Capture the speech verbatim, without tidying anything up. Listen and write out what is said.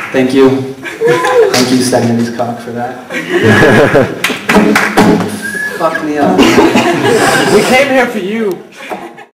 Thank you. Thank you, Stagnates Cock, for that. Fuck me up. We came here for you.